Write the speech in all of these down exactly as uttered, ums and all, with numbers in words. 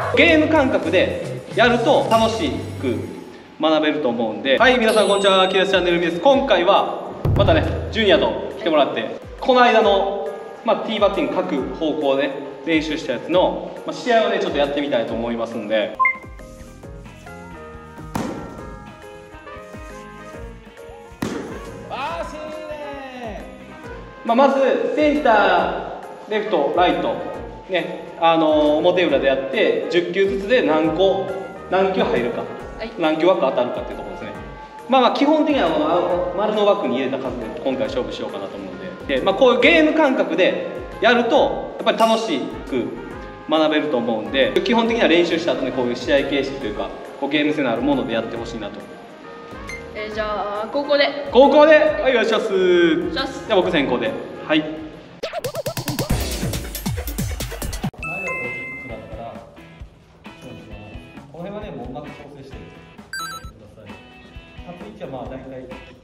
ゲーム感覚でやると楽しく学べると思うんで。はい、皆さんこんにちは、キラスチャンネルです。今回はまたねジュニアと来てもらって、この間の、まあ、ティーバッティング各方向で練習したやつの、まあ、試合をねちょっとやってみたいと思いますんで。まあ、まずセンター、レフト、ライト、ね、あの表裏でやってじゅっきゅうずつで何個何球入るか、はい、何球枠当たるかっていうところですね。まあまあ基本的にはもう丸の枠に入れた数で今回勝負しようかなと思うんで、で、まあ、こういうゲーム感覚でやるとやっぱり楽しく学べると思うんで、基本的には練習した後にこういう試合形式というかこうゲーム性のあるものでやってほしいなと。 えー、じゃあ高校で高校ではい、お願いします。じゃあ僕先行で。はい。この辺はねもううまく調整してください。立つ位置はまあ大体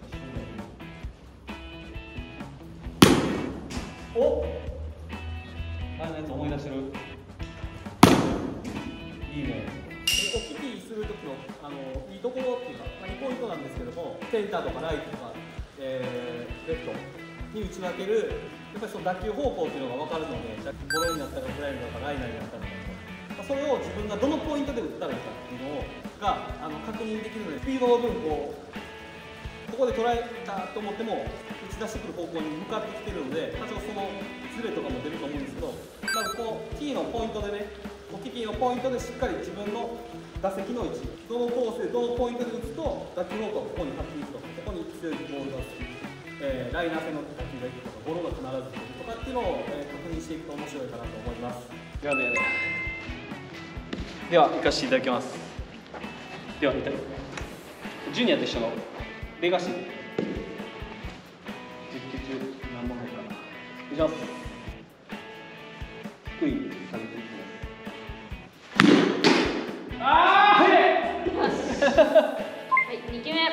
お前のやつ思い出してる。いいね。 お聞きするときのあのいいところっていうか、まあ、にポイントなんですけども、センターとかライトとか、えー、レフトに打ち分ける、やっぱりその打球方向っていうのが分かるので、ゴロになったかフライになったかライナーになったか、まあ、それを自分がどのポイントで打ったらいいかっていうのがあの確認できるので、スピードの分こうここで捉えたと思っても打ち出してくる方向に向かってきてるので、多少そのズレとかも出ると思うんですけど、まずこうキーのポイントでね、お聞きのポイントでしっかり自分の打席の位置、どのコースでどのポイントで打つと打球方向がここにはっきりと、ここに強いボールが打つ、えー、ライナー性の打球がいくとか、ゴロが必ず出るとかっていうのを、えー、確認していくと面白いかなと思います。 ではではでは行かせていただきます。ではジュニアと一緒のレガシーじゅっきゅう中何本入るかな。お願いします。低い下げていきます。あー、 はい、にきゅうめ。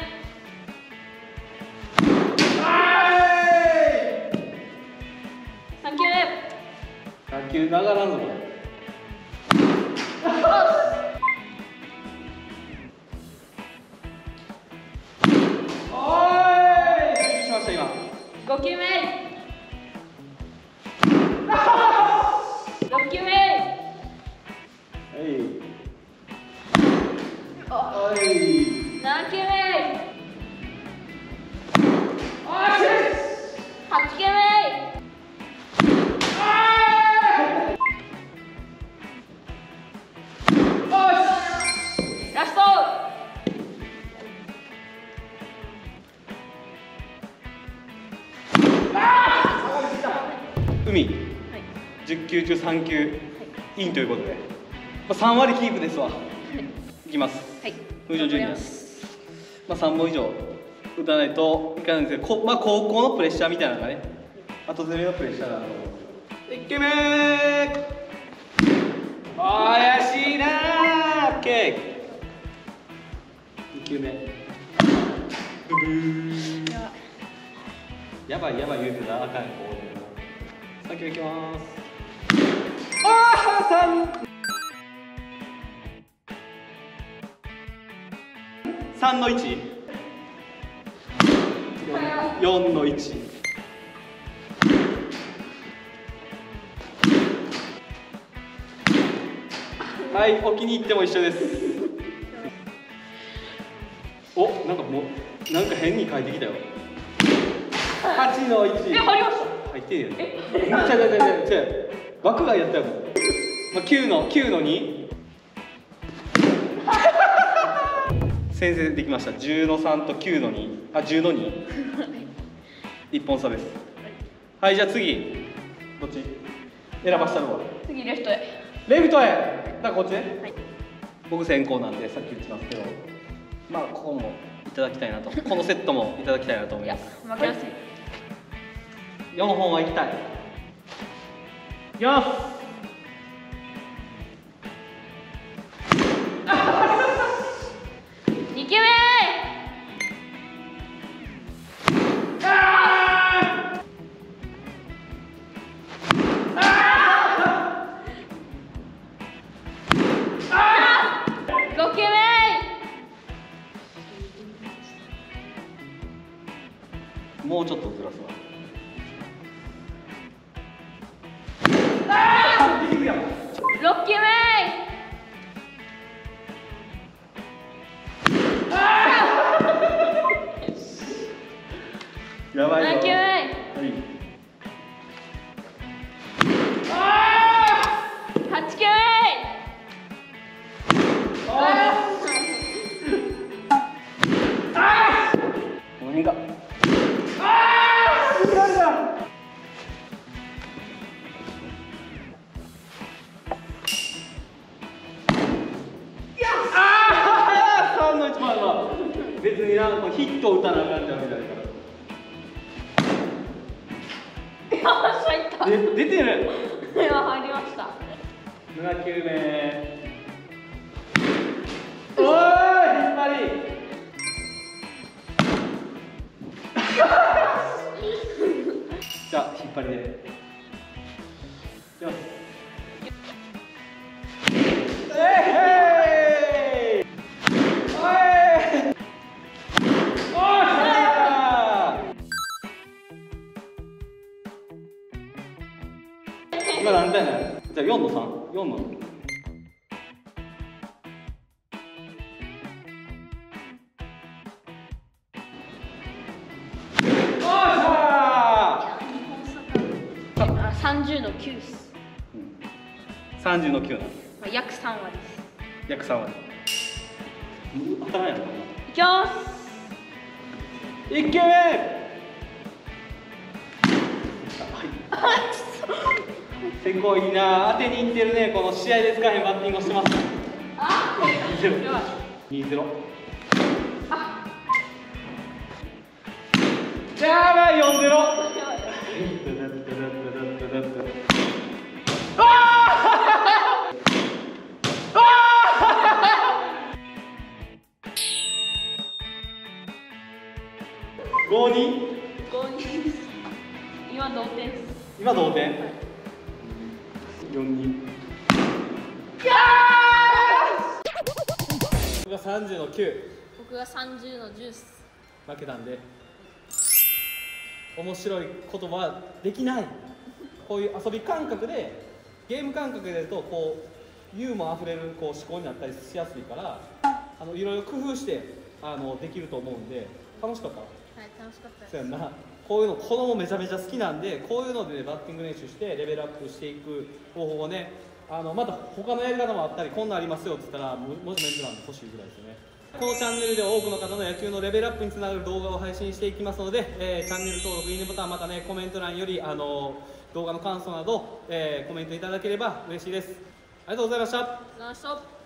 さんきゅうめ。 打球ながらんぞこれ。 ごきゅうめ。ろっきゅうめ。 はい。 ななきゅうめ。はちきゅうめ。ラスト。 海、はい、じゅっきゅう中さんきゅう、はい、インということで、まあ、さん割キープですわ。はい、いきます。はい。風城ジュニア。まあさんぼん以上打たないといかないんですけど、こまあ高校のプレッシャーみたいなのがね、後攻めのプレッシャーだと思うんですけど。いっきゅうめー。怪しいなー。オッケー。にきゅうめ。ブブー。やばいやばい言うてたらあかん。さんきゅういきます。ああ、三。三の一。四の一。はい、お気に入っても一緒です。お、なんかもう、なんか変に書いてきたよ。八の一。 え、入りました。 入ってるよね。違う違う違う違う。枠外やったよもう。まあ九の九の二。先生できました。十の三と九の二。あ、十の二。一本差です。はい、じゃあ次どっち選ばしたのは。 次レフトへ。 レフトへ。だからこっちね。 はい。僕先行なんでさっき打ちますけど、まあここもいただきたいなと。このセットもいただきたいなと思います。 負けますね。 よんほんは行きたい。いきます。 にきゅうめ。あろっきゅうめやばいぞ。 ななきゅうめはいはちきゅうめこの辺が。さんのいちまんは別にな、こうヒットを打たなあかんってわけじゃないから。 よっしゃ、いった。 で出てる。 今入りました。 ななきゅうめ。おーい、引っ張り。じゃあ引っ張りで。いきます。えいへい。おい。おー今何点なの？じゃあよんのさん、よんの。 さんじゅうのきゅうです。 さんじゅうのきゅうなの。 まあ、約さんわりです。 約さんわり。当たらんやろかな。 いきます。 いっきゅうめ。せこいな、当てにいってるね。この試合で使えへんバッティングをしてます。 あゼロにゼロ。やばい、よんゼロ。ごにごにです。今同点です。 今同点、はい、よんに。 僕がさんじゅうのきゅう、 僕がさんじゅうのじゅうです。 負けたんで面白いことはできない。こういう遊び感覚で、ゲーム感覚でやるとこうユーモアあふれるこう思考になったりしやすいから、あのいろいろ工夫してあのできると思うんで楽しかった。 はい、楽しかったです。 そうやんな。こういうの子供めちゃめちゃ好きなんで、こういうので、ね、バッティング練習してレベルアップしていく方法をね、あのまた他のやり方もあったり、こんなんありますよって言ったらももしメンツなんで欲しいぐらいですよね。このチャンネルでは多くの方の野球のレベルアップにつながる動画を配信していきますので、えー、チャンネル登録、いいねボタン、またねコメント欄よりあの動画の感想など、えー、コメントいただければ嬉しいです。ありがとうございました。 ありがとうございました。